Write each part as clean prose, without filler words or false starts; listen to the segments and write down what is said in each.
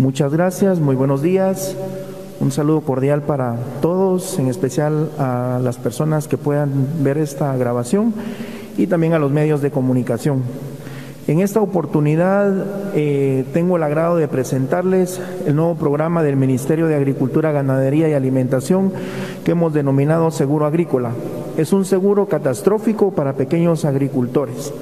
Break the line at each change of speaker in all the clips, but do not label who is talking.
Muchas gracias, muy buenos días. Un saludo cordial para todos, en especial a las personas que puedan ver esta grabación y también a los medios de comunicación. En esta oportunidad tengo el agrado de presentarles el nuevo programa del Ministerio de Agricultura, Ganadería y Alimentación que hemos denominado Seguro Agrícola. Es un seguro catastrófico para pequeños agricultores.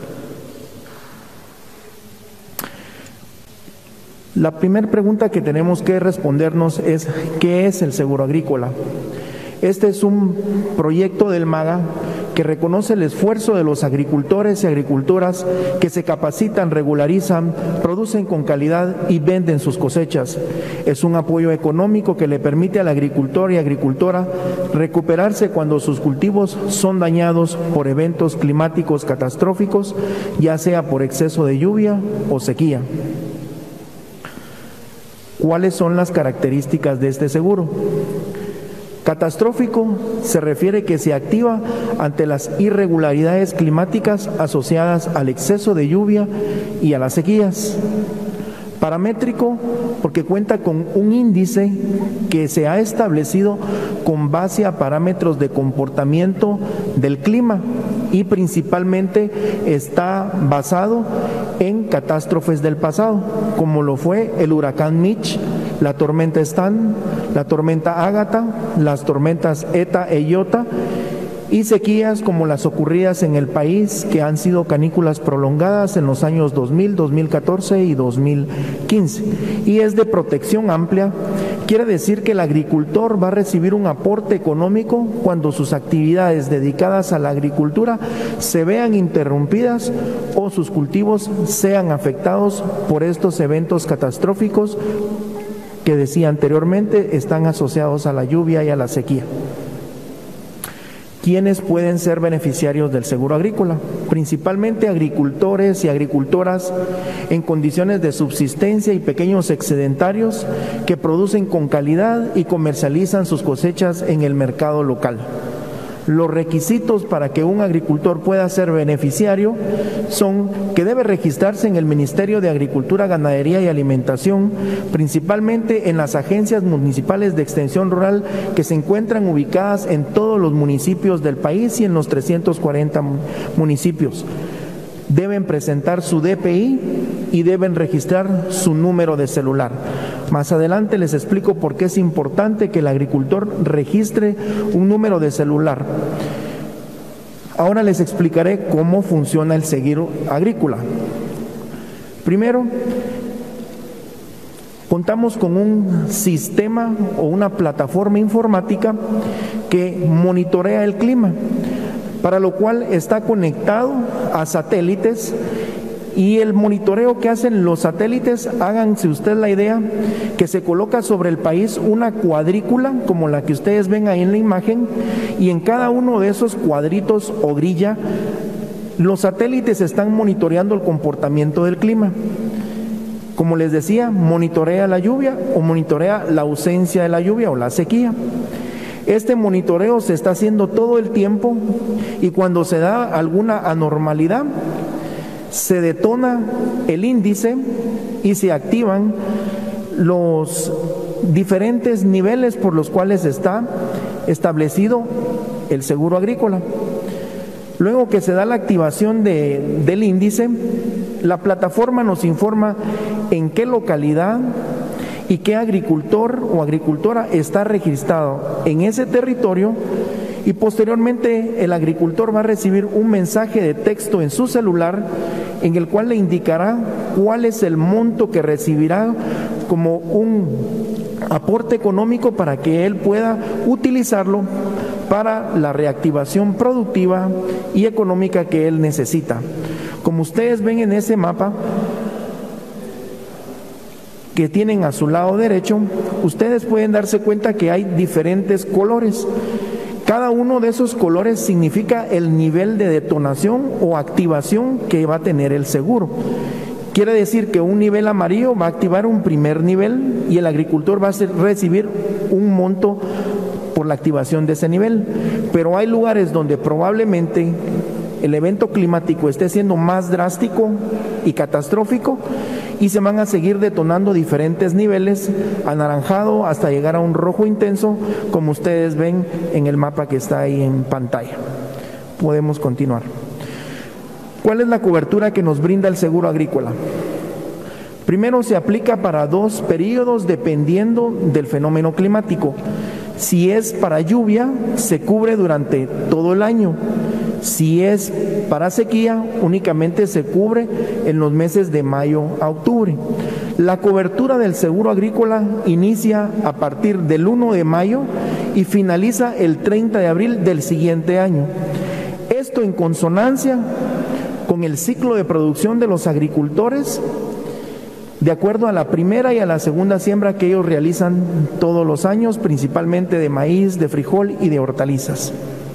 La primera pregunta que tenemos que respondernos es: ¿qué es el seguro agrícola? Este es un proyecto del MAGA que reconoce el esfuerzo de los agricultores y agricultoras que se capacitan, regularizan, producen con calidad y venden sus cosechas. Es un apoyo económico que le permite al agricultor y agricultora recuperarse cuando sus cultivos son dañados por eventos climáticos catastróficos, ya sea por exceso de lluvia o sequía. ¿Cuáles son las características de este seguro? Catastrófico se refiere que se activa ante las irregularidades climáticas asociadas al exceso de lluvia y a las sequías. Paramétrico porque cuenta con un índice que se ha establecido con base a parámetros de comportamiento del clima y principalmente está basado en catástrofes del pasado, como lo fue el huracán Mitch, la tormenta Stan, la tormenta Ágata, las tormentas Eta e Iota, y sequías como las ocurridas en el país, que han sido canículas prolongadas en los años 2000, 2014 y 2015. Y es de protección amplia. Quiere decir que el agricultor va a recibir un aporte económico cuando sus actividades dedicadas a la agricultura se vean interrumpidas o sus cultivos sean afectados por estos eventos catastróficos que decía anteriormente están asociados a la lluvia y a la sequía. ¿Quiénes pueden ser beneficiarios del seguro agrícola? Principalmente agricultores y agricultoras en condiciones de subsistencia y pequeños excedentarios que producen con calidad y comercializan sus cosechas en el mercado local. Los requisitos para que un agricultor pueda ser beneficiario son que debe registrarse en el Ministerio de Agricultura, Ganadería y Alimentación, principalmente en las agencias municipales de extensión rural que se encuentran ubicadas en todos los municipios del país y en los 340 municipios. Deben presentar su DPI y deben registrar su número de celular. Más adelante les explico por qué es importante que el agricultor registre un número de celular. Ahora les explicaré cómo funciona el seguro agrícola. Primero, contamos con un sistema o una plataforma informática que monitorea el clima, para lo cual está conectado a satélites. Y el monitoreo que hacen los satélites, háganse usted la idea, que se coloca sobre el país una cuadrícula, como la que ustedes ven ahí en la imagen, y en cada uno de esos cuadritos o grilla, los satélites están monitoreando el comportamiento del clima. Como les decía, monitorea la lluvia o monitorea la ausencia de la lluvia o la sequía. Este monitoreo se está haciendo todo el tiempo y cuando se da alguna anormalidad, se detona el índice y se activan los diferentes niveles por los cuales está establecido el seguro agrícola. Luego que se da la activación del índice, la plataforma nos informa en qué localidad y qué agricultor o agricultora está registrado en ese territorio, y posteriormente el agricultor va a recibir un mensaje de texto en su celular en el cual le indicará cuál es el monto que recibirá como un aporte económico para que él pueda utilizarlo para la reactivación productiva y económica que él necesita. Como ustedes ven en ese mapa que tienen a su lado derecho, ustedes pueden darse cuenta que hay diferentes colores. Cada uno de esos colores significa el nivel de detonación o activación que va a tener el seguro. Quiere decir que un nivel amarillo va a activar un primer nivel y el agricultor va a recibir un monto por la activación de ese nivel. Pero hay lugares donde probablemente el evento climático esté siendo más drástico y catastrófico, y se van a seguir detonando diferentes niveles, anaranjado hasta llegar a un rojo intenso, como ustedes ven en el mapa que está ahí en pantalla. Podemos continuar. ¿Cuál es la cobertura que nos brinda el seguro agrícola? Primero, se aplica para 2 periodos dependiendo del fenómeno climático. Si es para lluvia, se cubre durante todo el año. Si es para sequía, únicamente se cubre en los meses de mayo a octubre. La cobertura del seguro agrícola inicia a partir del 1 de mayo y finaliza el 30 de abril del siguiente año. Esto en consonancia con el ciclo de producción de los agricultores, de acuerdo a la primera y a la segunda siembra que ellos realizan todos los años, principalmente de maíz, de frijol y de hortalizas.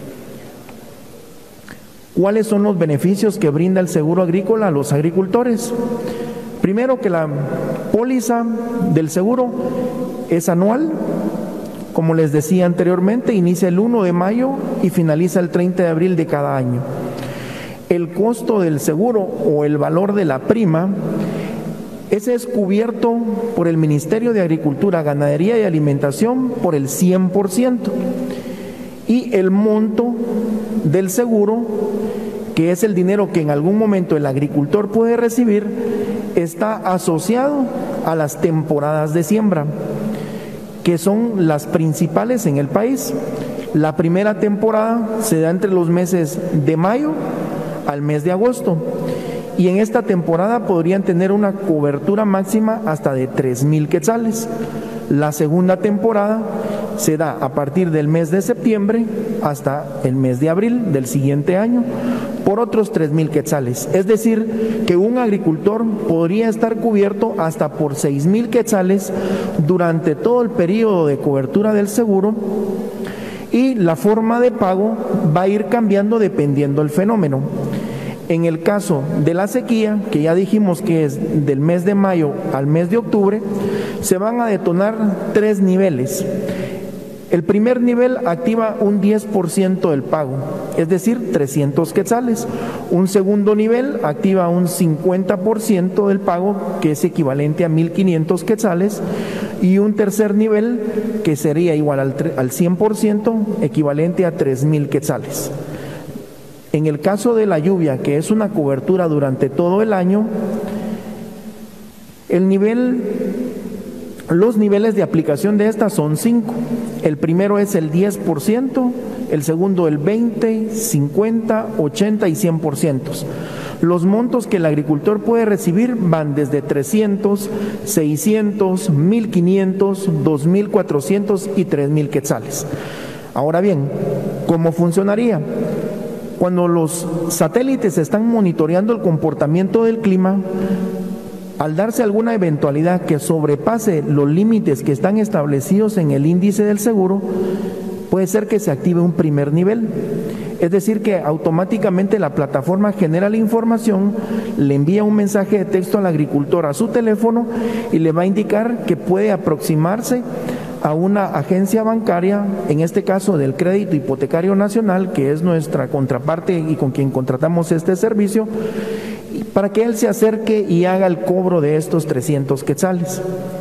¿Cuáles son los beneficios que brinda el seguro agrícola a los agricultores? Primero, que la póliza del seguro es anual, como les decía anteriormente, inicia el 1 de mayo y finaliza el 30 de abril de cada año. El costo del seguro o el valor de la prima, ese es cubierto por el Ministerio de Agricultura, Ganadería y Alimentación por el 100%. Y el monto del seguro, que es el dinero que en algún momento el agricultor puede recibir, está asociado a las temporadas de siembra, que son las principales en el país. La primera temporada se da entre los meses de mayo al mes de agosto, y en esta temporada podrían tener una cobertura máxima hasta de 3,000 quetzales. La segunda temporada se da a partir del mes de septiembre hasta el mes de abril del siguiente año por otros 3,000 quetzales. Es decir, que un agricultor podría estar cubierto hasta por 6,000 quetzales durante todo el periodo de cobertura del seguro, y la forma de pago va a ir cambiando dependiendo del fenómeno. En el caso de la sequía, que ya dijimos que es del mes de mayo al mes de octubre, se van a detonar 3 niveles. El primer nivel activa un 10% del pago, es decir, 300 quetzales. Un segundo nivel activa un 50% del pago, que es equivalente a 1,500 quetzales. Y un tercer nivel, que sería igual al 100%, equivalente a 3,000 quetzales. En el caso de la lluvia, que es una cobertura durante todo el año, los niveles de aplicación de esta son 5. El primero es el 10%, el segundo el 20%, 50%, 80% y 100%. Los montos que el agricultor puede recibir van desde 300, 600, 1,500, 2,400 y 3,000 quetzales. Ahora bien, ¿cómo funcionaría? Cuando los satélites están monitoreando el comportamiento del clima, al darse alguna eventualidad que sobrepase los límites que están establecidos en el índice del seguro, puede ser que se active un primer nivel. Es decir, que automáticamente la plataforma genera la información, le envía un mensaje de texto al agricultor a su teléfono y le va a indicar que puede aproximarse a una agencia bancaria, en este caso del Crédito Hipotecario Nacional, que es nuestra contraparte y con quien contratamos este servicio, para que él se acerque y haga el cobro de estos 300 quetzales.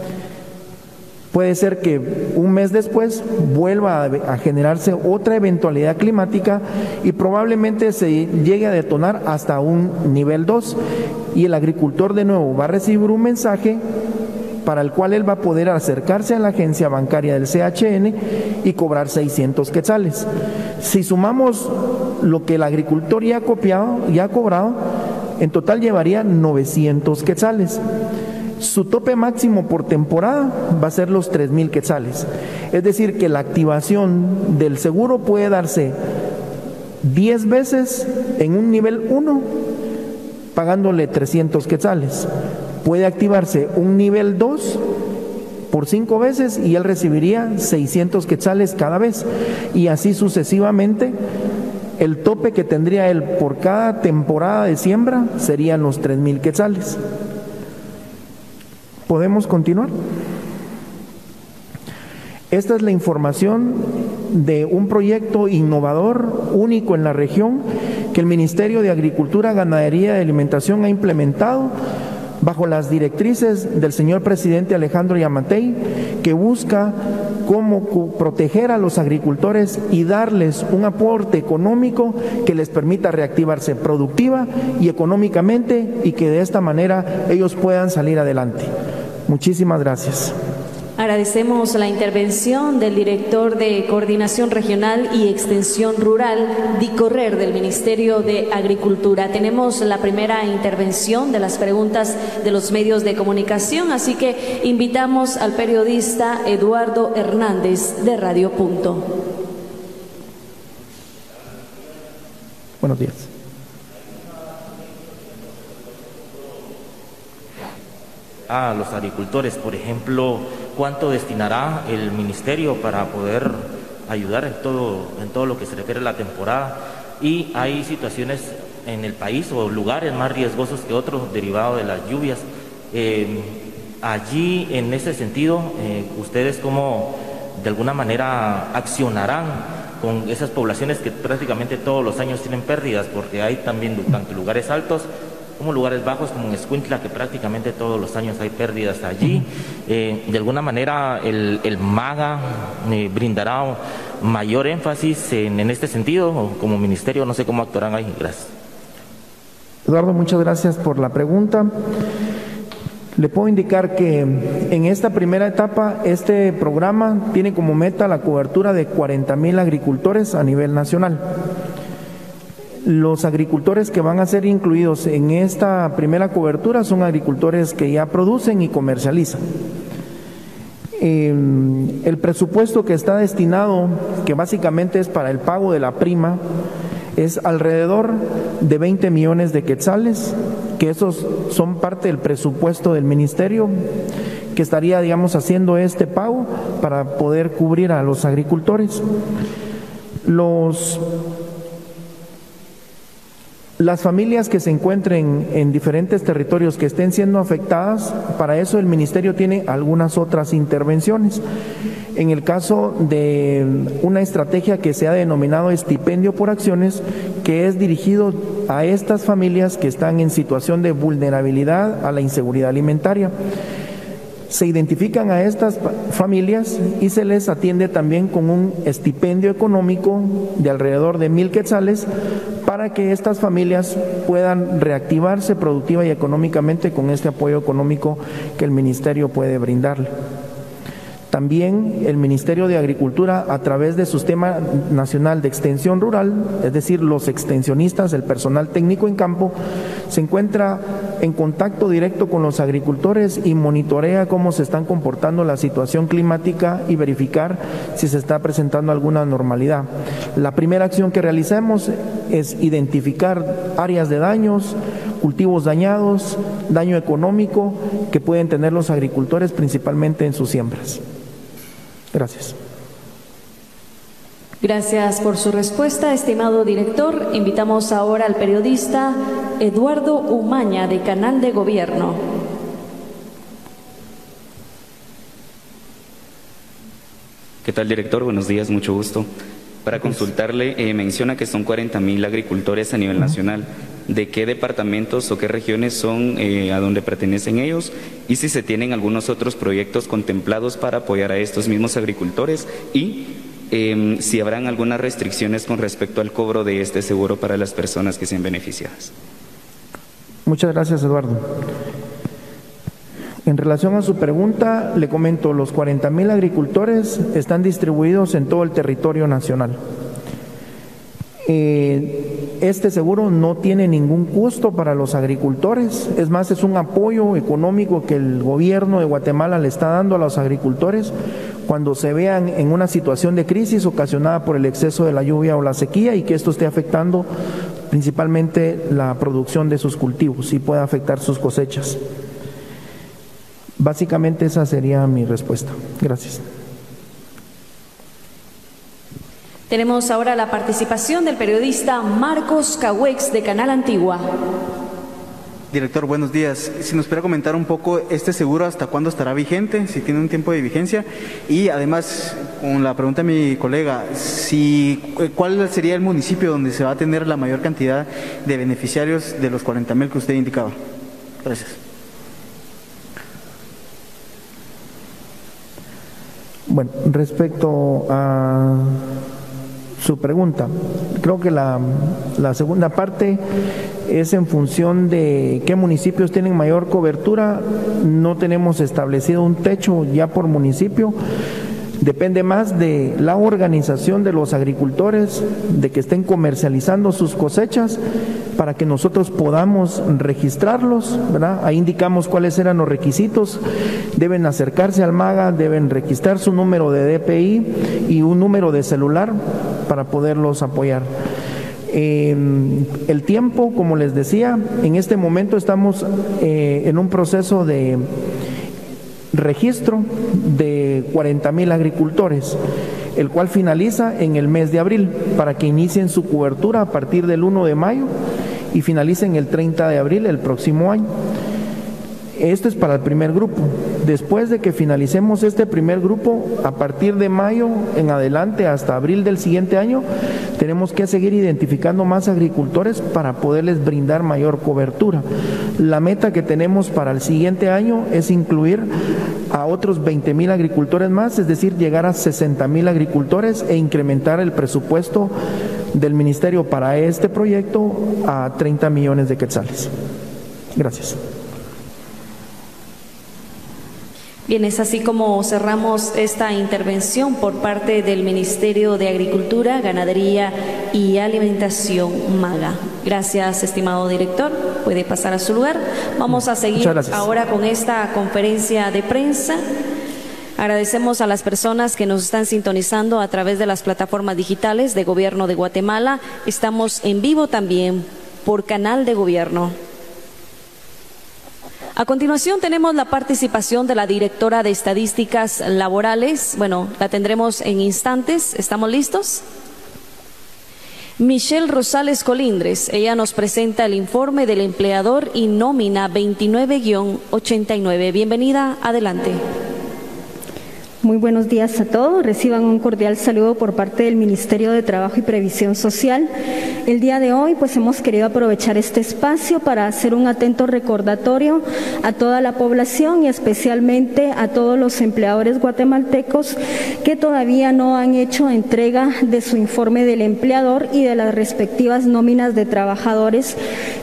Puede ser que un mes después vuelva a generarse otra eventualidad climática y probablemente se llegue a detonar hasta un nivel 2, y el agricultor de nuevo va a recibir un mensaje para el cual él va a poder acercarse a la agencia bancaria del CHN y cobrar 600 quetzales. Si sumamos lo que el agricultor ya ha cobrado, en total llevaría 900 quetzales. Su tope máximo por temporada va a ser los 3,000 quetzales. Es decir, que la activación del seguro puede darse 10 veces en un nivel 1, pagándole 300 quetzales. Puede activarse un nivel 2 por 5 veces y él recibiría 600 quetzales cada vez, y así sucesivamente. El tope que tendría él por cada temporada de siembra serían los 3,000 quetzales. ¿Podemos continuar? Esta es la información de un proyecto innovador, único en la región, que el Ministerio de Agricultura, Ganadería y Alimentación ha implementado bajo las directrices del señor presidente Alejandro Yamatei, que busca cómo proteger a los agricultores y darles un aporte económico que les permita reactivarse productiva y económicamente, y que de esta manera ellos puedan salir adelante. Muchísimas gracias.
Agradecemos la intervención del director de Coordinación Regional y Extensión Rural, DICORRER, del Ministerio de Agricultura. Tenemos la primera intervención de las preguntas de los medios de comunicación, así que invitamos al periodista Eduardo Hernández de Radio Punto.
Buenos días.
A los agricultores, por ejemplo, ¿cuánto destinará el ministerio para poder ayudar en todo lo que se refiere a la temporada? Y hay situaciones en el país o lugares más riesgosos que otros derivados de las lluvias. Allí, en ese sentido, ¿ustedes cómo de alguna manera accionarán con esas poblaciones que prácticamente todos los años tienen pérdidas? Porque hay también tanto lugares altos como lugares bajos, como en Escuintla, que prácticamente todos los años hay pérdidas allí. De alguna manera el MAGA brindará mayor énfasis en este sentido, o como ministerio, no sé cómo actuarán ahí. Gracias.
Eduardo, muchas gracias por la pregunta. Le puedo indicar que en esta primera etapa, este programa tiene como meta la cobertura de 40,000 agricultores a nivel nacional. Los agricultores que van a ser incluidos en esta primera cobertura son agricultores que ya producen y comercializan. El presupuesto que está destinado, que básicamente es para el pago de la prima, es alrededor de 20 millones de quetzales, que esos son parte del presupuesto del ministerio, que estaría, digamos, haciendo este pago para poder cubrir a los agricultores. Las familias que se encuentren en diferentes territorios que estén siendo afectadas, para eso el ministerio tiene algunas otras intervenciones. En el caso de una estrategia que se ha denominado estipendio por acciones, que es dirigido a estas familias que están en situación de vulnerabilidad a la inseguridad alimentaria. Se identifican a estas familias y se les atiende también con un estipendio económico de alrededor de 1,000 quetzales para que estas familias puedan reactivarse productiva y económicamente con este apoyo económico que el ministerio puede brindarle. También el Ministerio de Agricultura, a través de su Sistema Nacional de Extensión Rural, es decir, los extensionistas, el personal técnico en campo, se encuentra en contacto directo con los agricultores y monitorea cómo se están comportando la situación climática y verificar si se está presentando alguna anormalidad. La primera acción que realizamos es identificar áreas de daños, cultivos dañados, daño económico que pueden tener los agricultores principalmente en sus siembras. Gracias.
Gracias por su respuesta, estimado director. Invitamos ahora al periodista Eduardo Umaña, de Canal de Gobierno.
¿Qué tal, director? Buenos días, mucho gusto. Para consultarle, menciona que son 40,000 agricultores a nivel nacional. ¿De qué departamentos o qué regiones son a donde pertenecen ellos? Y si se tienen algunos otros proyectos contemplados para apoyar a estos mismos agricultores, y si habrán algunas restricciones con respecto al cobro de este seguro para las personas que sean beneficiadas.
Muchas gracias, Eduardo. En relación a su pregunta, le comento, los 40,000 agricultores están distribuidos en todo el territorio nacional. Este seguro no tiene ningún costo para los agricultores, es más, es un apoyo económico que el gobierno de Guatemala le está dando a los agricultores cuando se vean en una situación de crisis ocasionada por el exceso de la lluvia o la sequía y que esto esté afectando principalmente la producción de sus cultivos y pueda afectar sus cosechas. Básicamente esa sería mi respuesta. Gracias.
Tenemos ahora la participación del periodista Marcos Cahuex, de Canal Antigua.
Director, buenos días. Si nos pudiera comentar un poco este seguro, ¿hasta cuándo estará vigente? Si tiene un tiempo de vigencia. Y además, con la pregunta de mi colega, ¿cuál sería el municipio donde se va a tener la mayor cantidad de beneficiarios de los 40,000 que usted indicaba? Gracias.
Bueno, respecto a su pregunta, creo que la segunda parte es en función de qué municipios tienen mayor cobertura. No tenemos establecido un techo ya por municipio. Depende más de la organización de los agricultores, de que estén comercializando sus cosechas para que nosotros podamos registrarlos, ¿verdad? Ahí indicamos cuáles eran los requisitos. Deben acercarse al MAGA, deben registrar su número de DPI y un número de celular para poderlos apoyar. El tiempo, como les decía, en este momento estamos en un proceso de registro de 40,000 agricultores, el cual finaliza en el mes de abril, para que inicien su cobertura a partir del 1 de mayo y finalicen el 30 de abril del próximo año. Esto es para el primer grupo. Después de que finalicemos este primer grupo, a partir de mayo en adelante hasta abril del siguiente año, tenemos que seguir identificando más agricultores para poderles brindar mayor cobertura. La meta que tenemos para el siguiente año es incluir a otros 20,000 agricultores más, es decir, llegar a 60,000 agricultores e incrementar el presupuesto del Ministerio para este proyecto a 30 millones de quetzales. Gracias.
Bien, es así como cerramos esta intervención por parte del Ministerio de Agricultura, Ganadería y Alimentación, MAGA. Gracias, estimado director. Puede pasar a su lugar. Vamos a seguir ahora con esta conferencia de prensa. Agradecemos a las personas que nos están sintonizando a través de las plataformas digitales de Gobierno de Guatemala. Estamos en vivo también por Canal de Gobierno. A continuación tenemos la participación de la directora de Estadísticas Laborales. Bueno, la tendremos en instantes. ¿Estamos listos? Michelle Rosales Colindres. Ella nos presenta el informe del empleador y nómina 29-89. Bienvenida, adelante.
Muy buenos días a todos. Reciban un cordial saludo por parte del Ministerio de Trabajo y Previsión Social. El día de hoy pues hemos querido aprovechar este espacio para hacer un atento recordatorio a toda la población y especialmente a todos los empleadores guatemaltecos que todavía no han hecho entrega de su informe del empleador y de las respectivas nóminas de trabajadores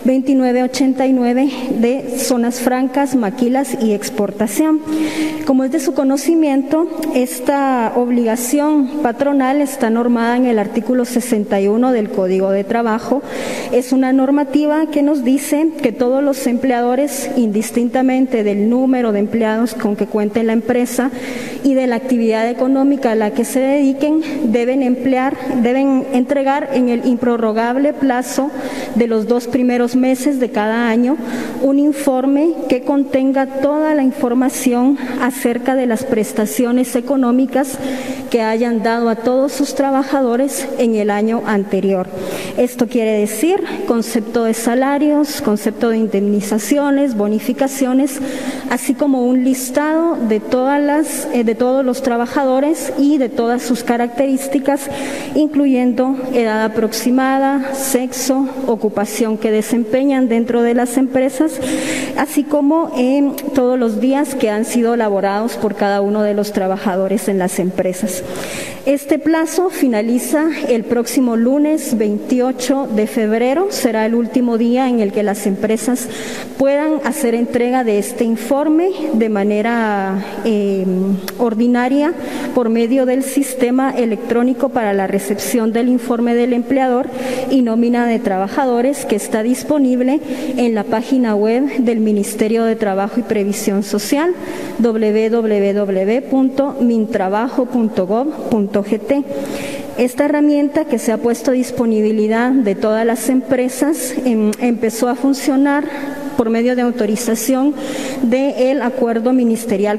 29-89 de zonas francas, maquilas y exportación. Como es de su conocimiento, esta obligación patronal está normada en el artículo 61 del Código de Trabajo. Es una normativa que nos dice que todos los empleadores, indistintamente del número de empleados con que cuente la empresa y de la actividad económica a la que se dediquen, deben entregar en el improrrogable plazo de los 2 primeros meses de cada año un informe que contenga toda la información acerca de las prestaciones económicas que hayan dado a todos sus trabajadores en el año anterior. Esto quiere decir concepto de salarios, concepto de indemnizaciones, bonificaciones, así como un listado de todos los trabajadores y de todas sus características, incluyendo edad aproximada, sexo, ocupación que desempeñan dentro de las empresas, así como todos los días que han sido laborados por cada uno de los trabajadores en las empresas. Este plazo finaliza el próximo lunes 28 de febrero, será el último día en el que las empresas puedan hacer entrega de este informe de manera ordinaria por medio del sistema electrónico para la recepción del informe del empleador y nómina de trabajadores que está disponible en la página web del Ministerio de Trabajo y Previsión Social, www.mintrabajo.gov.gt. Esta herramienta, que se ha puesto a disponibilidad de todas las empresas, empezó a funcionar por medio de autorización del Acuerdo Ministerial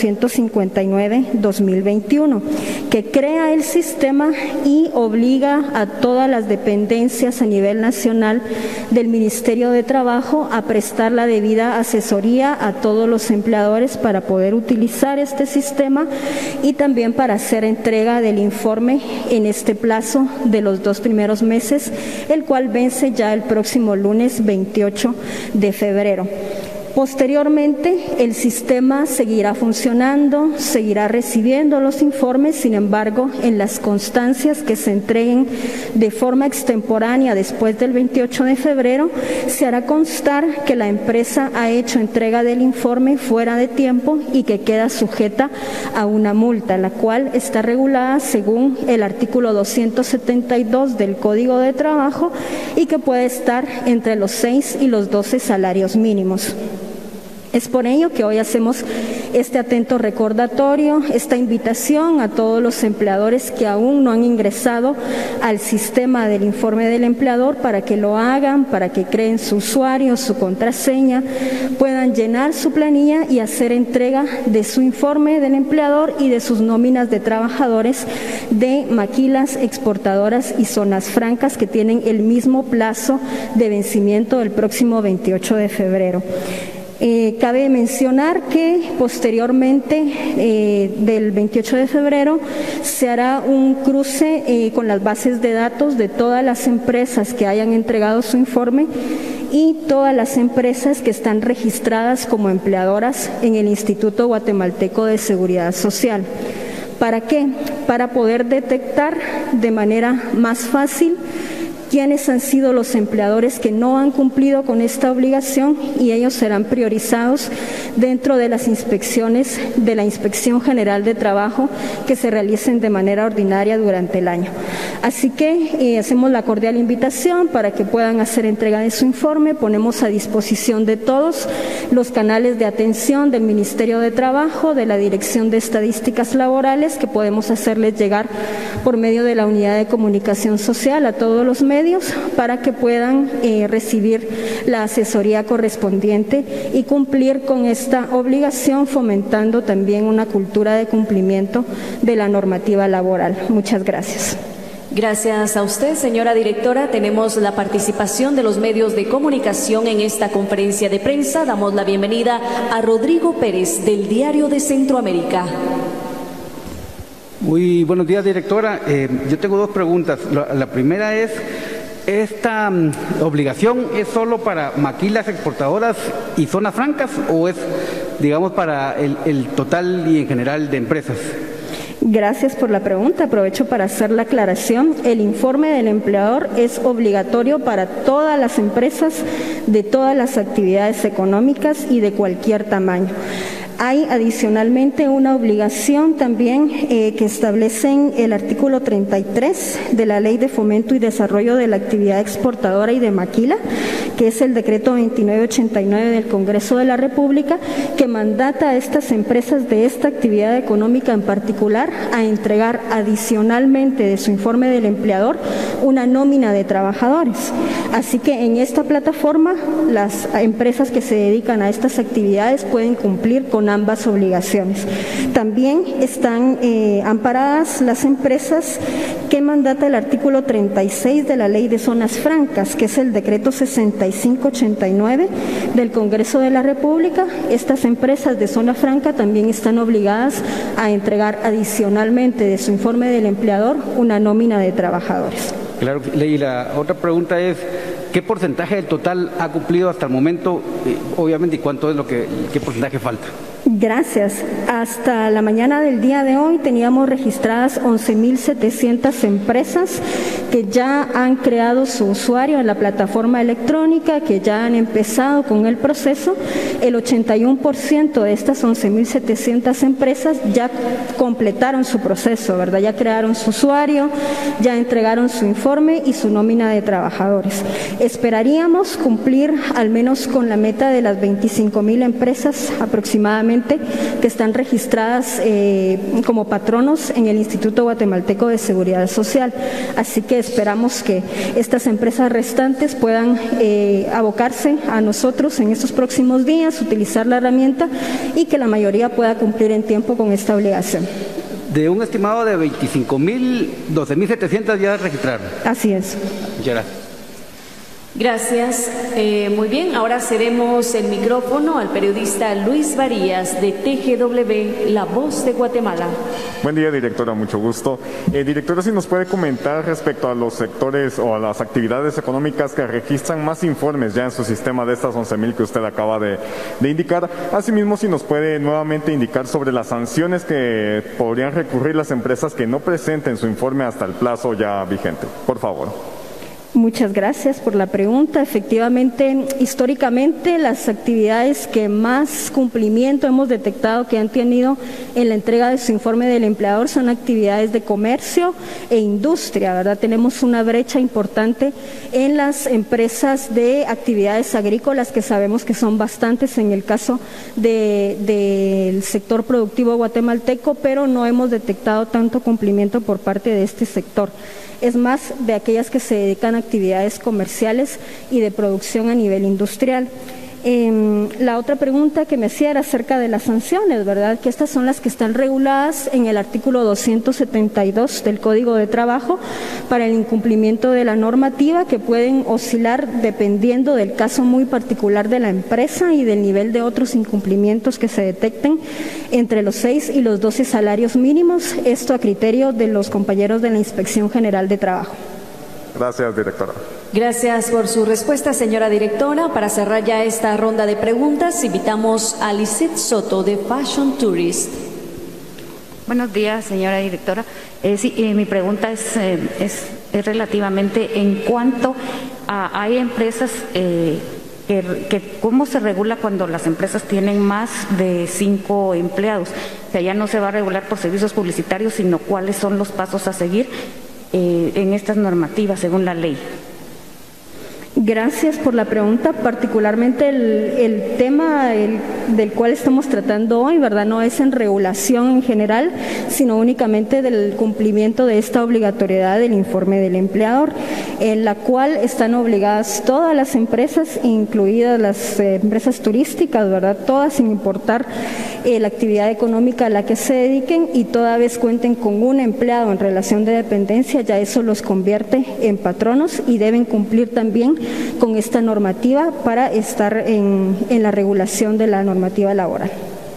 459-2021, que crea el sistema y obliga a todas las dependencias a nivel nacional del Ministerio de Trabajo a prestar la debida asesoría a todos los empleadores para poder utilizar este sistema y también para hacer entrega del informe en este plazo de los 2 primeros meses, el cual vence ya el próximo lunes 28 de febrero. Posteriormente, el sistema seguirá funcionando, seguirá recibiendo los informes, sin embargo, en las constancias que se entreguen de forma extemporánea después del 28 de febrero, se hará constar que la empresa ha hecho entrega del informe fuera de tiempo y que queda sujeta a una multa, la cual está regulada según el artículo 272 del Código de Trabajo y que puede estar entre los 6 y los 12 salarios mínimos. Es por ello que hoy hacemos este atento recordatorio, esta invitación a todos los empleadores que aún no han ingresado al sistema del informe del empleador para que lo hagan, para que creen su usuario, su contraseña, puedan llenar su planilla y hacer entrega de su informe del empleador y de sus nóminas de trabajadores de maquilas, exportadoras y zonas francas que tienen el mismo plazo de vencimiento el próximo 28 de febrero. Cabe mencionar que posteriormente del 28 de febrero se hará un cruce con las bases de datos de todas las empresas que hayan entregado su informe y todas las empresas que están registradas como empleadoras en el Instituto Guatemalteco de Seguridad Social. ¿Para qué? Para poder detectar de manera más fácil quiénes han sido los empleadores que no han cumplido con esta obligación y ellos serán priorizados dentro de las inspecciones de la Inspección General de Trabajo que se realicen de manera ordinaria durante el año. Así que hacemos la cordial invitación para que puedan hacer entrega de su informe. Ponemos a disposición de todos los canales de atención del Ministerio de Trabajo, de la Dirección de Estadísticas Laborales, que podemos hacerles llegar por medio de la Unidad de Comunicación Social a todos los medios para que puedan recibir la asesoría correspondiente y cumplir con esta obligación, fomentando también una cultura de cumplimiento de la normativa laboral. Muchas gracias.
Gracias a usted, señora directora. Tenemos la participación de los medios de comunicación en esta conferencia de prensa. Damos la bienvenida a Rodrigo Pérez, del Diario de Centroamérica.
Muy buenos días, directora. Yo tengo 2 preguntas. La primera es, ¿esta obligación es solo para maquilas, exportadoras y zonas francas o es, digamos, para el total y en general de empresas?
Gracias por la pregunta. Aprovecho para hacer la aclaración. El informe del empleador es obligatorio para todas las empresas de todas las actividades económicas y de cualquier tamaño. Hay adicionalmente una obligación también que establece en el artículo 33 de la Ley de Fomento y Desarrollo de la Actividad Exportadora y de Maquila, que es el decreto 2989 del Congreso de la República, que mandata a estas empresas de esta actividad económica en particular a entregar adicionalmente de su informe del empleador una nómina de trabajadores. Así que en esta plataforma las empresas que se dedican a estas actividades pueden cumplir con ambas obligaciones. También están amparadas las empresas que mandata el artículo 36 de la Ley de Zonas Francas, que es el decreto 6589 del Congreso de la República. Estas empresas de zona franca también están obligadas a entregar adicionalmente de su informe del empleador una nómina de trabajadores.
Claro, y la otra pregunta es, ¿qué porcentaje del total ha cumplido hasta el momento? Obviamente, ¿y cuánto es qué porcentaje falta?
Gracias. Hasta la mañana del día de hoy teníamos registradas 11.700 empresas que ya han creado su usuario en la plataforma electrónica, que ya han empezado con el proceso. El 81% de estas 11.700 empresas ya completaron su proceso, ¿verdad? Ya crearon su usuario, ya entregaron su informe y su nómina de trabajadores. Esperaríamos cumplir al menos con la meta de las 25.000 empresas aproximadamente aproximadamente que están registradas como patronos en el Instituto Guatemalteco de Seguridad Social. Así que esperamos que estas empresas restantes puedan abocarse a nosotros en estos próximos días, utilizar la herramienta y que la mayoría pueda cumplir en tiempo con esta obligación.
De un estimado de 25.000, 12.700 ya registraron.
Así es.
Muchas gracias.
Gracias. Muy bien, ahora cedemos el micrófono al periodista Luis Varías de TGW, La Voz de Guatemala.
Buen día, directora, mucho gusto. Directora, si nos puede comentar respecto a los sectores o a las actividades económicas que registran más informes ya en su sistema de estas 11.000 que usted acaba de indicar. Asimismo, si nos puede nuevamente indicar sobre las sanciones que podrían recurrir las empresas que no presenten su informe hasta el plazo ya vigente. Por favor.
Muchas gracias por la pregunta. Efectivamente, históricamente, las actividades que más cumplimiento hemos detectado que han tenido en la entrega de su informe del empleador son actividades de comercio e industria, ¿verdad? Tenemos una brecha importante en las empresas de actividades agrícolas, que sabemos que son bastantes en el caso del sector productivo guatemalteco, pero no hemos detectado tanto cumplimiento por parte de este sector. Es más de aquellas que se dedican a actividades comerciales y de producción a nivel industrial. La otra pregunta que me hacía era acerca de las sanciones, ¿verdad? Que estas son las que están reguladas en el artículo 272 del Código de Trabajo para el incumplimiento de la normativa, que pueden oscilar dependiendo del caso muy particular de la empresa y del nivel de otros incumplimientos que se detecten, entre los 6 y los 12 salarios mínimos, esto a criterio de los compañeros de la Inspección General de Trabajo.
Gracias, directora.
Gracias por su respuesta, señora directora. Para cerrar ya esta ronda de preguntas, invitamos a Lisette Soto de Fashion Tourist.
Buenos días, señora directora. Mi pregunta es relativamente en cuanto a hay empresas que cómo se regula cuando las empresas tienen más de 5 empleados. O sea, ya no se va a regular por servicios publicitarios, sino cuáles son los pasos a seguir en estas normativas según la ley.
Gracias por la pregunta. Particularmente el tema del cual estamos tratando hoy, ¿verdad? No es en regulación en general, sino únicamente del cumplimiento de esta obligatoriedad del informe del empleador, en la cual están obligadas todas las empresas, incluidas las empresas turísticas, ¿verdad? Todas, sin importar la actividad económica a la que se dediquen, y toda vez cuenten con un empleado en relación de dependencia, ya eso los convierte en patronos y deben cumplir también con esta normativa para estar en la regulación de la normativa laboral.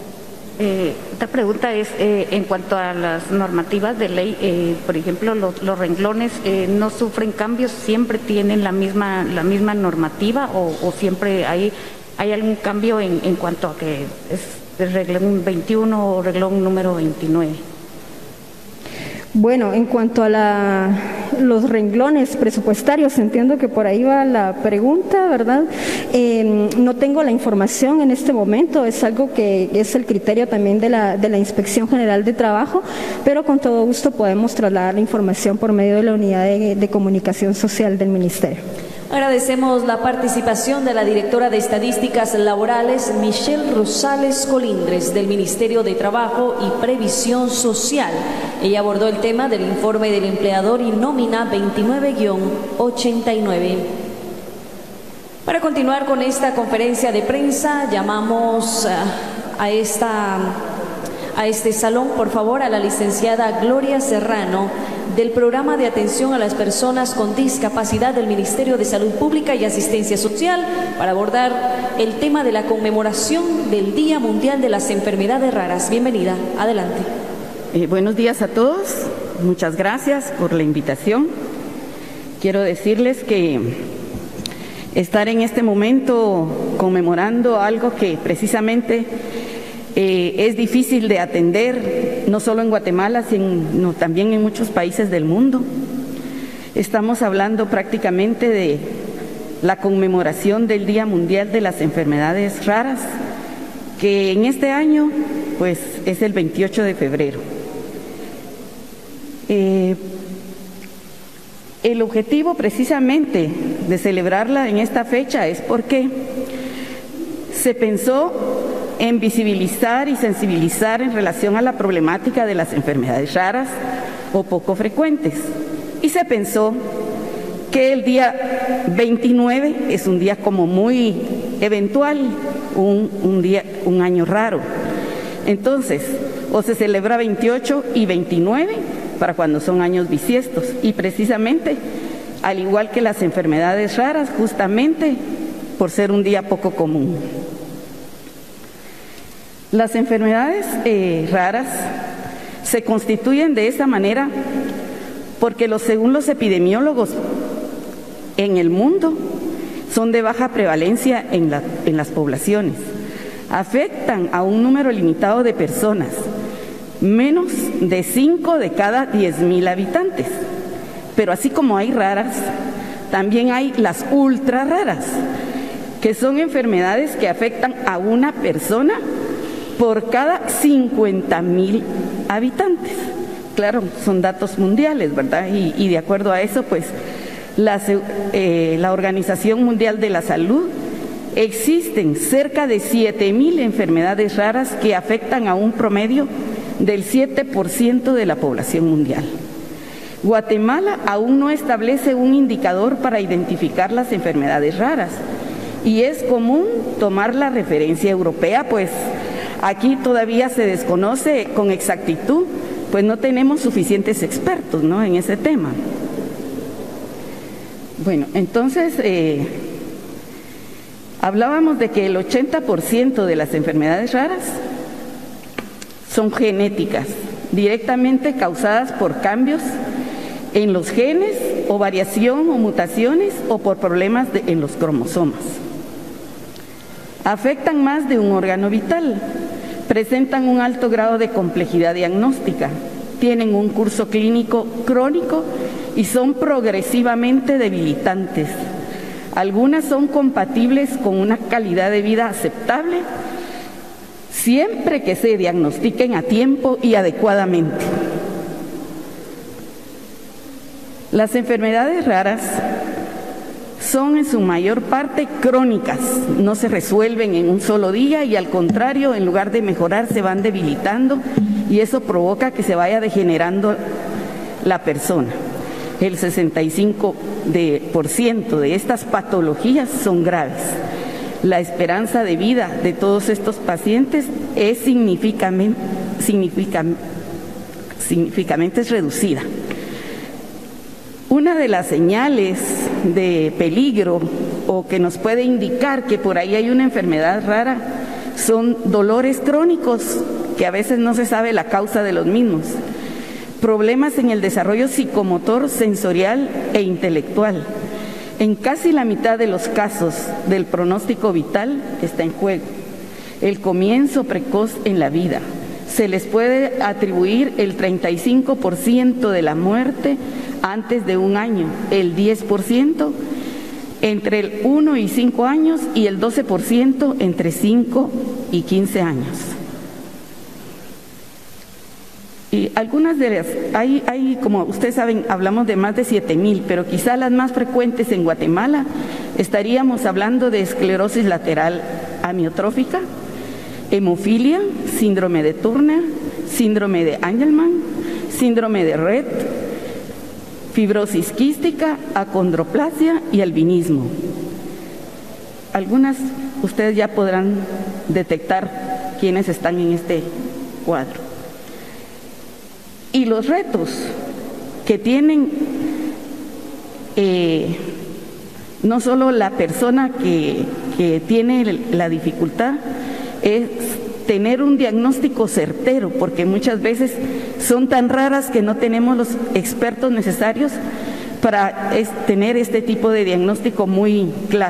Esta pregunta es en cuanto a las normativas de ley, por ejemplo, los renglones no sufren cambios, siempre tienen la misma normativa o siempre hay algún cambio en cuanto a que es el renglón 21 o renglón número 29.
Bueno, en cuanto a los renglones presupuestarios, entiendo que por ahí va la pregunta, ¿verdad? No tengo la información en este momento, es algo que es el criterio también de la Inspección General de Trabajo, pero con todo gusto podemos trasladar la información por medio de la Unidad de Comunicación Social del Ministerio.
Agradecemos la participación de la directora de Estadísticas Laborales, Michelle Rosales Colindres, del Ministerio de Trabajo y Previsión Social. Ella abordó el tema del informe del empleador y nómina 29-89. Para continuar con esta conferencia de prensa, llamamos a este salón, por favor, a la licenciada Gloria Serrano, del Programa de Atención a las Personas con Discapacidad del Ministerio de Salud Pública y Asistencia Social, para abordar el tema de la conmemoración del Día Mundial de las Enfermedades Raras. Bienvenida, adelante.
Buenos días a todos, muchas gracias por la invitación. Quiero decirles que estar en este momento conmemorando algo que precisamente es difícil de atender, no solo en Guatemala, sino también en muchos países del mundo. Estamos hablando prácticamente de la conmemoración del Día Mundial de las Enfermedades Raras, que en este año pues es el 28 de febrero. El objetivo precisamente de celebrarla en esta fecha es porque se pensó en visibilizar y sensibilizar en relación a la problemática de las enfermedades raras o poco frecuentes. Y se pensó que el día 29 es un día como muy eventual, un año raro. Entonces, o se celebra 28 y 29 para cuando son años bisiestos. Y precisamente, al igual que las enfermedades raras, justamente por ser un día poco común. Las enfermedades raras se constituyen de esta manera porque según los epidemiólogos en el mundo son de baja prevalencia en las poblaciones. Afectan a un número limitado de personas, menos de 5 de cada 10,000 habitantes. Pero así como hay raras, también hay las ultra raras, que son enfermedades que afectan a una persona por cada 50,000 habitantes. Claro, son datos mundiales, ¿verdad? Y de acuerdo a eso, pues, la Organización Mundial de la Salud, existen cerca de 7,000 enfermedades raras que afectan a un promedio del 7% de la población mundial. Guatemala aún no establece un indicador para identificar las enfermedades raras y es común tomar la referencia europea, pues aquí todavía se desconoce con exactitud, pues no tenemos suficientes expertos, ¿no?, en ese tema. Bueno, entonces hablábamos de que el 80% de las enfermedades raras son genéticas, directamente causadas por cambios en los genes o variación o mutaciones o por problemas en los cromosomas. Afectan más de un órgano vital, presentan un alto grado de complejidad diagnóstica, tienen un curso clínico crónico y son progresivamente debilitantes. Algunas son compatibles con una calidad de vida aceptable, siempre que se diagnostiquen a tiempo y adecuadamente. Las enfermedades raras son en su mayor parte crónicas, no se resuelven en un solo día y al contrario, en lugar de mejorar, se van debilitando y eso provoca que se vaya degenerando la persona. El 65% de estas patologías son graves. La esperanza de vida de todos estos pacientes es significativamente reducida. Una de las señales de peligro o que nos puede indicar que por ahí hay una enfermedad rara son dolores crónicos, que a veces no se sabe la causa de los mismos, problemas en el desarrollo psicomotor, sensorial e intelectual. En casi la mitad de los casos del pronóstico vital está en juego el comienzo precoz en la vida. Se les puede atribuir el 35% de la muerte antes de un año, el 10% entre el 1 y 5 años y el 12% entre 5 y 15 años. Y algunas de las, hay, como ustedes saben, hablamos de más de 7,000, pero quizá las más frecuentes en Guatemala estaríamos hablando de esclerosis lateral amiotrófica, hemofilia, síndrome de Turner, síndrome de Angelman, síndrome de Rett, fibrosis quística, acondroplasia y albinismo. Algunas ustedes ya podrán detectar quiénes están en este cuadro. Y los retos que tienen no solo la persona que tiene la dificultad es tener un diagnóstico certero, porque muchas veces son tan raras que no tenemos los expertos necesarios para tener este tipo de diagnóstico muy claro.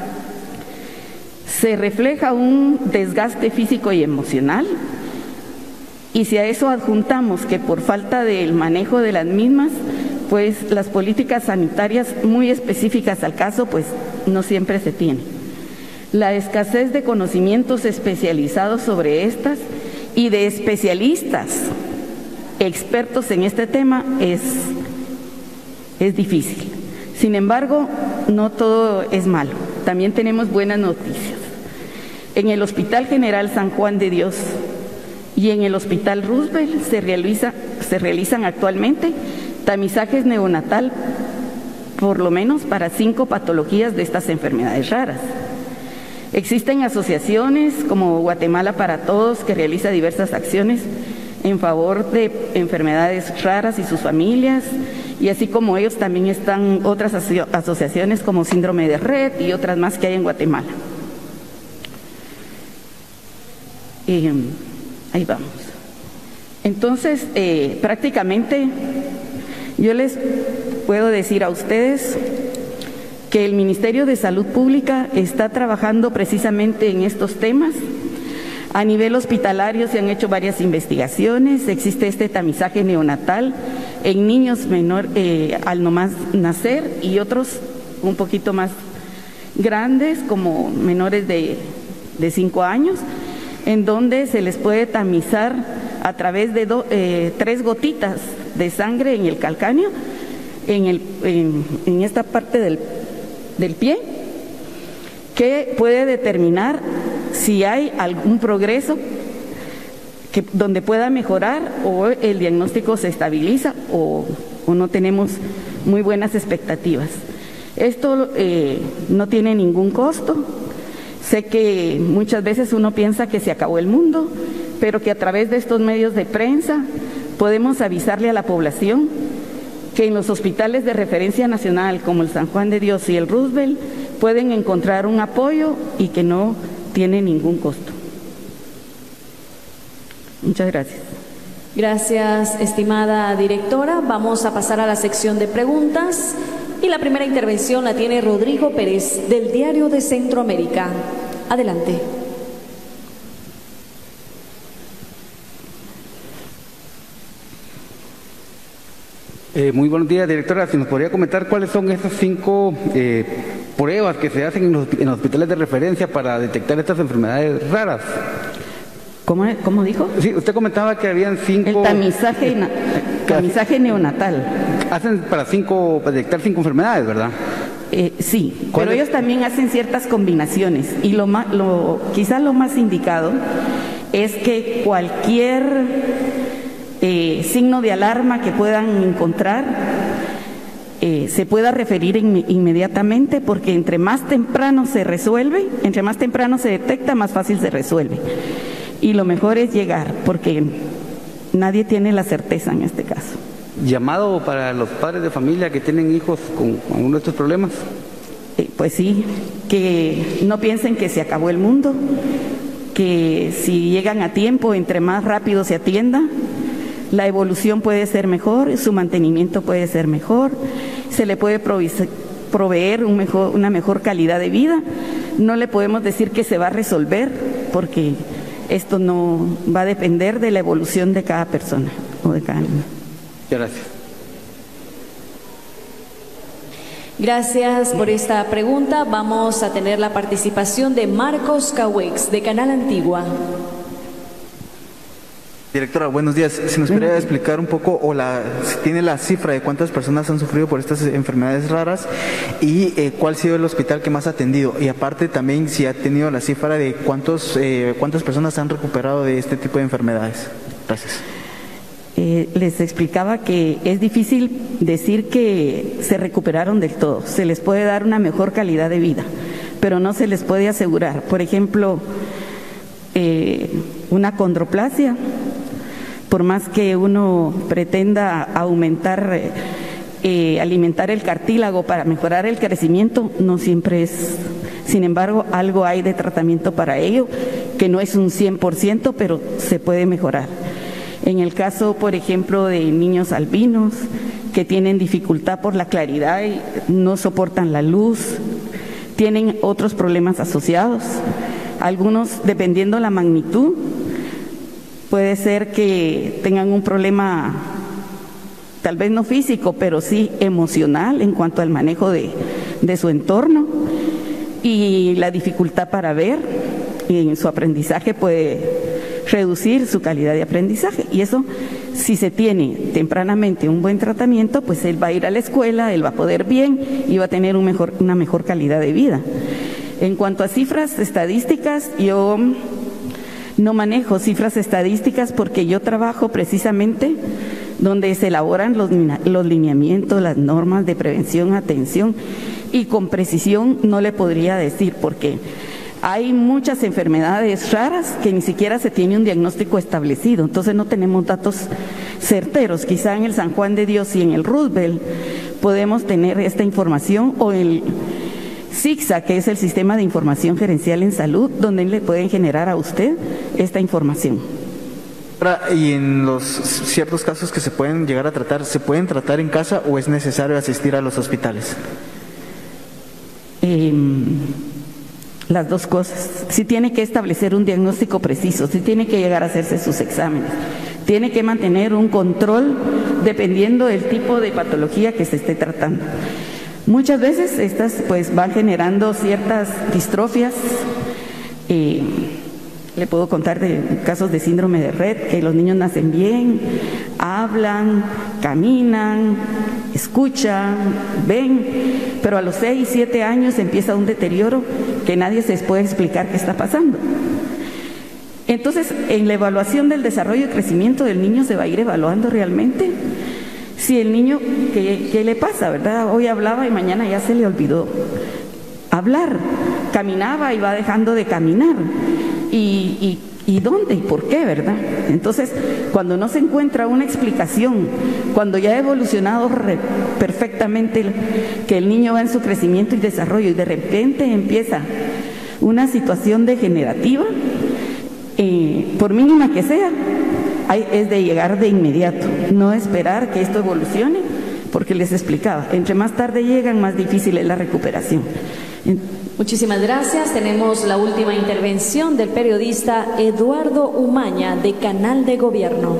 Se refleja un desgaste físico y emocional, y si a eso adjuntamos que por falta del manejo de las mismas, pues las políticas sanitarias muy específicas al caso, pues no siempre se tienen. La escasez de conocimientos especializados sobre estas y de especialistas expertos en este tema es difícil. Sin embargo, no todo es malo. También tenemos buenas noticias. En el Hospital General San Juan de Dios y en el Hospital Roosevelt se realizan actualmente tamizajes neonatal, por lo menos para 5 patologías de estas enfermedades raras. Existen asociaciones como Guatemala para Todos, que realiza diversas acciones en favor de enfermedades raras y sus familias, y así como ellos también están otras asociaciones como Síndrome de Red y otras más que hay en Guatemala. Ahí vamos. Entonces, prácticamente yo les puedo decir a ustedes que el Ministerio de Salud Pública está trabajando precisamente en estos temas. A nivel hospitalario se han hecho varias investigaciones, existe este tamizaje neonatal en niños al nomás nacer y otros un poquito más grandes, como menores de 5 años, en donde se les puede tamizar a través de 3 gotitas de sangre en el calcáneo, en esta parte del pie, que puede determinar si hay algún progreso donde pueda mejorar, o el diagnóstico se estabiliza o no tenemos muy buenas expectativas. Esto no tiene ningún costo. Sé que muchas veces uno piensa que se acabó el mundo, pero que a través de estos medios de prensa podemos avisarle a la población que en los hospitales de referencia nacional como el San Juan de Dios y el Roosevelt pueden encontrar un apoyo y que no tiene ningún costo. Muchas gracias.
Gracias, estimada directora. Vamos a pasar a la sección de preguntas. Y la primera intervención la tiene Rodrigo Pérez, del Diario de Centroamérica. Adelante.
Muy buenos días, directora. Si nos podría comentar cuáles son esas 5 pruebas que se hacen en los hospitales de referencia para detectar estas enfermedades raras.
¿Cómo dijo?
Sí, usted comentaba que habían 5...
El tamizaje neonatal.
Hacen para detectar 5 enfermedades, ¿verdad?
Sí, pero ellos también hacen ciertas combinaciones. Y quizá lo más indicado es que cualquier signo de alarma que puedan encontrar se pueda referir inmediatamente, porque entre más temprano se resuelve, entre más temprano se detecta, más fácil se resuelve. Y lo mejor es llegar, porque nadie tiene la certeza en este caso.
¿Llamado para los padres de familia que tienen hijos con alguno de estos problemas?
Pues sí, que no piensen que se acabó el mundo, que si llegan a tiempo, entre más rápido se atienda, la evolución puede ser mejor, su mantenimiento puede ser mejor, se le puede proveer una mejor calidad de vida. No le podemos decir que se va a resolver, porque esto no va a depender de la evolución de cada persona o de cada niño.
Gracias.
Gracias por esta pregunta. Vamos a tener la participación de Marcos Cahuex, de Canal Antigua.
Directora, buenos días. Si nos podría explicar un poco, si tiene la cifra de cuántas personas han sufrido por estas enfermedades raras y cuál ha sido el hospital que más ha atendido. Y aparte también si ha tenido la cifra de cuántas personas han recuperado de este tipo de enfermedades. Gracias.
Les explicaba que es difícil decir que se recuperaron del todo. Se les puede dar una mejor calidad de vida, pero no se les puede asegurar. Por ejemplo, una condroplasia, por más que uno pretenda aumentar, alimentar el cartílago para mejorar el crecimiento, no siempre es. Sin embargo, algo hay de tratamiento para ello, que no es un 100%, pero se puede mejorar. En el caso, por ejemplo, de niños albinos que tienen dificultad por la claridad y no soportan la luz, tienen otros problemas asociados. Algunos, dependiendo la magnitud, puede ser que tengan un problema, tal vez no físico, pero sí emocional en cuanto al manejo de su entorno, y la dificultad para ver en su aprendizaje puede reducir su calidad de aprendizaje. Y eso, si se tiene tempranamente un buen tratamiento, pues él va a ir a la escuela, él va a poder bien y va a tener una mejor calidad de vida. En cuanto a cifras estadísticas, yo no manejo cifras estadísticas porque yo trabajo precisamente donde se elaboran los lineamientos, las normas de prevención, atención, y con precisión no le podría decir porque hay muchas enfermedades raras que ni siquiera se tiene un diagnóstico establecido, entonces no tenemos datos certeros. Quizá en el San Juan de Dios y en el Roosevelt podemos tener esta información, o el SIGSA, que es el Sistema de Información Gerencial en Salud, donde le pueden generar a usted esta información.
Y en los ciertos casos que se pueden llegar a tratar, ¿se pueden tratar en casa o es necesario asistir a los hospitales?
Las dos cosas. Sí tiene que establecer un diagnóstico preciso, sí tiene que llegar a hacerse sus exámenes, tiene que mantener un control dependiendo del tipo de patología que se esté tratando. Muchas veces estas pues van generando ciertas distrofias. Le puedo contar de casos de síndrome de Rett, que los niños nacen bien, hablan, caminan, escuchan, ven, pero a los 6, 7 años empieza un deterioro que nadie se puede explicar qué está pasando. Entonces, en la evaluación del desarrollo y crecimiento del niño se va a ir evaluando realmente si el niño, ¿qué le pasa, verdad? Hoy hablaba y mañana ya se le olvidó hablar, caminaba y va dejando de caminar. ¿Y dónde y por qué, verdad? Entonces, cuando no se encuentra una explicación, cuando ya ha evolucionado perfectamente que el niño va en su crecimiento y desarrollo y de repente empieza una situación degenerativa, por mínima que sea, es de llegar de inmediato, no esperar que esto evolucione, porque les explicaba, entre más tarde llegan, más difícil es la recuperación.
Muchísimas gracias. Tenemos la última intervención del periodista Eduardo Umaña, de Canal de Gobierno.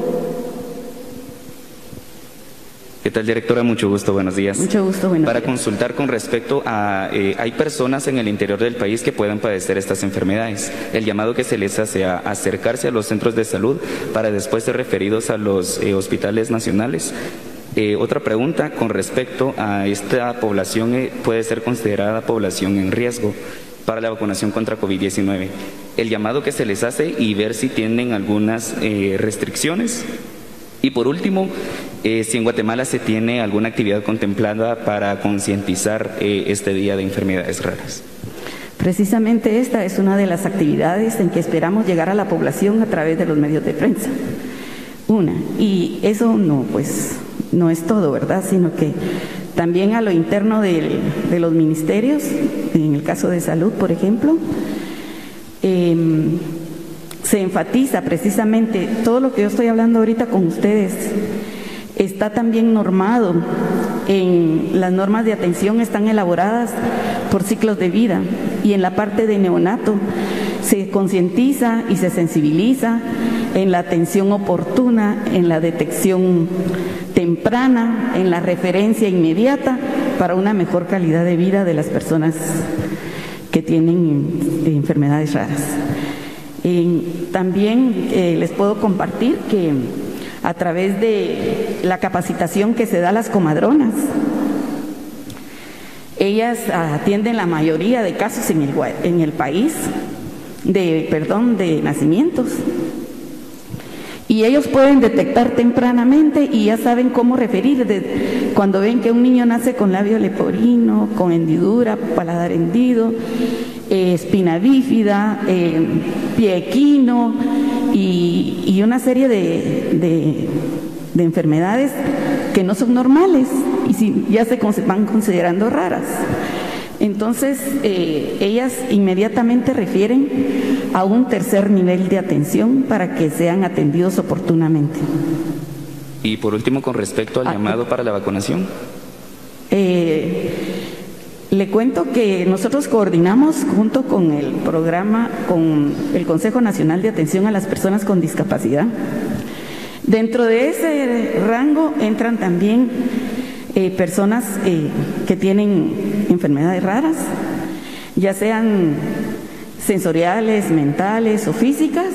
¿Qué tal, directora? Mucho gusto, buenos días.
Mucho gusto, buenos días.
Para consultar con respecto a, hay personas en el interior del país que puedan padecer estas enfermedades. El llamado que se les hace a acercarse a los centros de salud para después ser referidos a los hospitales nacionales. Otra pregunta con respecto a esta población, puede ser considerada población en riesgo para la vacunación contra COVID-19. El llamado que se les hace y ver si tienen algunas restricciones. Y por último, si en Guatemala se tiene alguna actividad contemplada para concientizar este día de enfermedades raras.
Precisamente esta es una de las actividades en que esperamos llegar a la población a través de los medios de prensa. Y eso no es todo, ¿verdad? Sino que también a lo interno de los ministerios, en el caso de salud, por ejemplo, se enfatiza precisamente todo lo que yo estoy hablando ahorita con ustedes. Está también normado, en las normas de atención están elaboradas por ciclos de vida, y en la parte de neonato se concientiza y se sensibiliza en la atención oportuna, en la detección temprana, en la referencia inmediata para una mejor calidad de vida de las personas que tienen enfermedades raras. También les puedo compartir que a través de la capacitación que se da a las comadronas, ellas atienden la mayoría de casos en el país de nacimientos. Y ellos pueden detectar tempranamente y ya saben cómo referir. Cuando ven que un niño nace con labio leporino, con hendidura, paladar hendido, espina bífida, pie equino y una serie de enfermedades que no son normales y ya se van considerando raras. Entonces, ellas inmediatamente refieren a un tercer nivel de atención para que sean atendidos oportunamente.
Y por último, con respecto al llamado para la vacunación.
Le cuento que nosotros coordinamos junto con el programa, con el Consejo Nacional de Atención a las Personas con Discapacidad. Dentro de ese rango entran también personas que tienen enfermedades raras, ya sean sensoriales, mentales o físicas.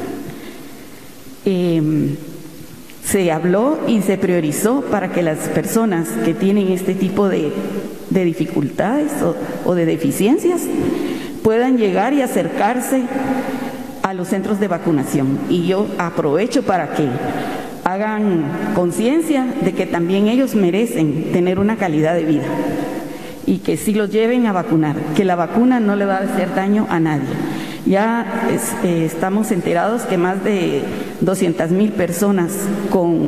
Se habló y se priorizó para que las personas que tienen este tipo de dificultades o de deficiencias puedan llegar y acercarse a los centros de vacunación. Y yo aprovecho para que hagan conciencia de que también ellos merecen tener una calidad de vida y que sí los lleven a vacunar, que la vacuna no le va a hacer daño a nadie. Ya estamos enterados que más de 200,000 personas con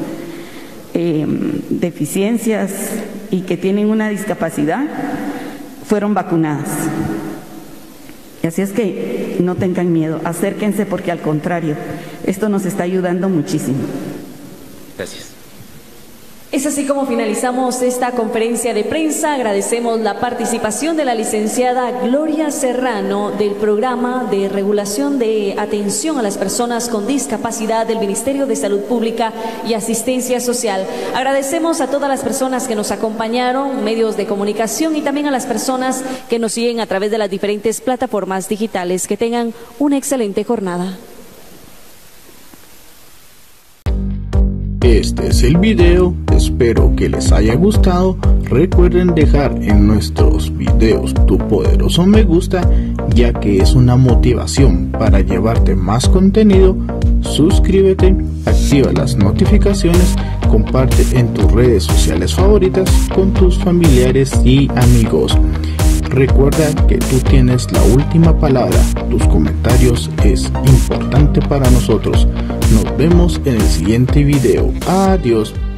deficiencias y que tienen una discapacidad fueron vacunadas. Y así es que no tengan miedo, acérquense, porque al contrario, esto nos está ayudando muchísimo.
Gracias.
Es así como finalizamos esta conferencia de prensa. Agradecemos la participación de la licenciada Gloria Serrano del Programa de Regulación de Atención a las Personas con Discapacidad del Ministerio de Salud Pública y Asistencia Social. Agradecemos a todas las personas que nos acompañaron, medios de comunicación, y también a las personas que nos siguen a través de las diferentes plataformas digitales. Que tengan una excelente jornada.
Este es el video, espero que les haya gustado. Recuerden dejar en nuestros videos tu poderoso me gusta, ya que es una motivación para llevarte más contenido. Suscríbete, activa las notificaciones, comparte en tus redes sociales favoritas con tus familiares y amigos. Recuerda que tú tienes la última palabra, tus comentarios es importante para nosotros. Nos vemos en el siguiente video. Adiós.